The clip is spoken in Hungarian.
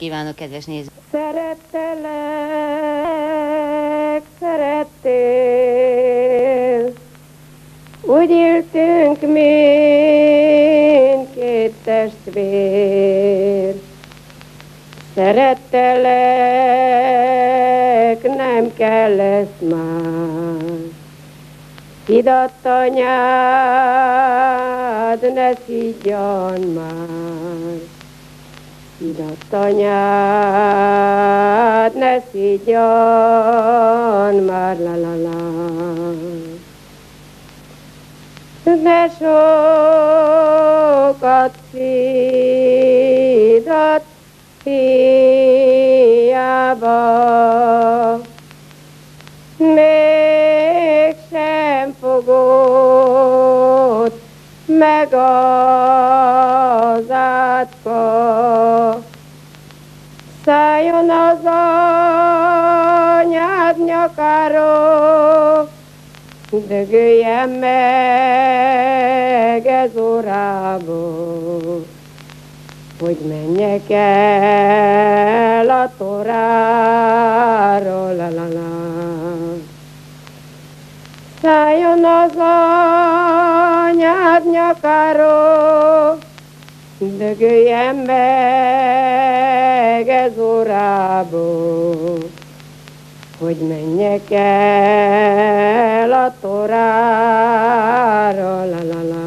Kívánok, kedves nézők! Szerettelek, szerettél, úgy éltünk mindkét testvér. Szerettelek, nem kell ezt már. Hidadt anyád, ne szidjan már. Hidadt anyád, ne szidjan már, la-la-la. Ne sokat szídat hiába, mégsem fogod meg az átka. Szálljon az anyád nyakáról, dögöljen meg ez órából, hogy menjek el a toráról, la-la-la. Szálljon az anyád nyakáról, dögöljen meg ez órából, hogy menjek el a toráról, la-la-la.